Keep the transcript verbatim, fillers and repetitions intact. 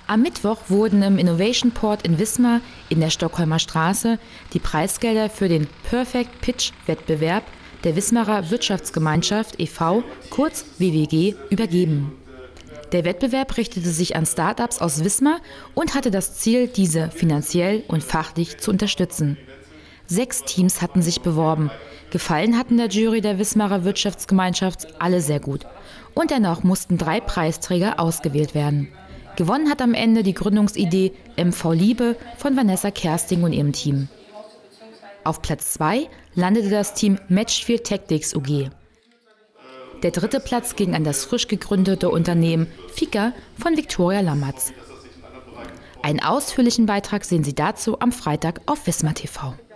Am Mittwoch wurden im Innovation Port in Wismar in der Stockholmer Straße die Preisgelder für den Perfect Pitch Wettbewerb der Wismarer Wirtschaftsgemeinschaft e V, kurz W W G, übergeben. Der Wettbewerb richtete sich an Start-ups aus Wismar und hatte das Ziel, diese finanziell und fachlich zu unterstützen. Sechs Teams hatten sich beworben. Gefallen hatten der Jury der Wismarer Wirtschaftsgemeinschaft alle sehr gut. Und dennoch mussten drei Preisträger ausgewählt werden. Gewonnen hat am Ende die Gründungsidee M V Liebe von Vanessa Kersting und ihrem Team. Auf Platz zwei landete das Team Matchfield Tactics U G. Der dritte Platz ging an das frisch gegründete Unternehmen Fika von Viktoria Lammertz. Einen ausführlichen Beitrag sehen Sie dazu am Freitag auf Wismar T V.